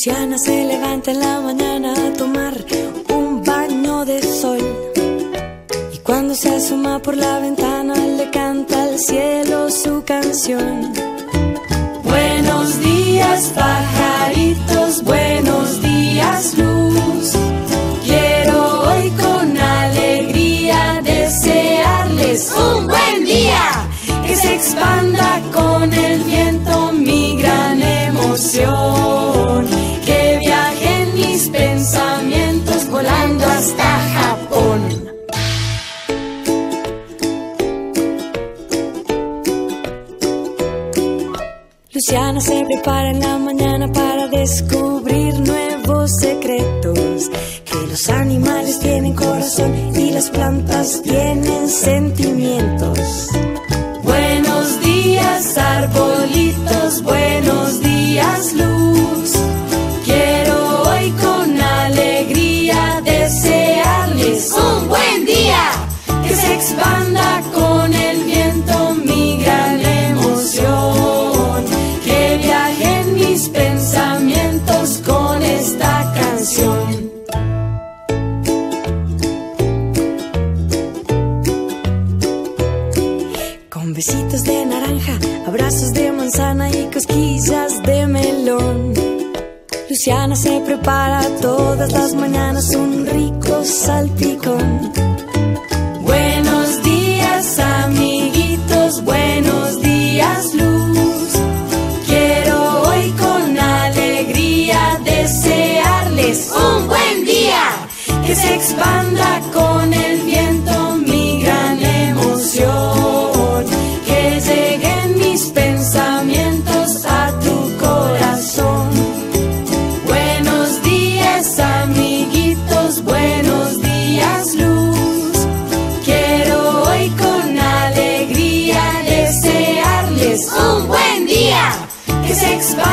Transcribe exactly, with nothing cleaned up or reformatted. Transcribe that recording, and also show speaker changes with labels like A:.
A: Luciana se levanta en la mañana a tomar un baño de sol, y cuando se asoma por la ventana le canta al cielo su canción. Buenos días pajaritos, buenos días luz. Quiero hoy con alegría desearles un buen día, que se expanda con el viento mi gran emoción, que viajen mis pensamientos volando hasta Japón. Luciana se prepara en la mañana para descubrir nuevos secretos, que los animales tienen corazón y las plantas tienen sentimientos. Buenos días arbolitos, buenos días luz. Quiero hoy con alegría desearles un buen día, que se expanda con el viento mi gran emoción, que viajen mis pensamientos con esta canción. Con besitos de naranja, abrazos de manzana y cosquillas de melón, Luciana se prepara todas las mañanas un rico salpicón. Buenos días amiguitos, buenos días luz. Quiero hoy con alegría desearles un buen día, que se expanda con el viento mi gran emoción, que lleguen mis pensamientos a tu corazón. Buenos días amiguitos, buenos días luz. Quiero hoy con alegría desearles un buen día, que se expanda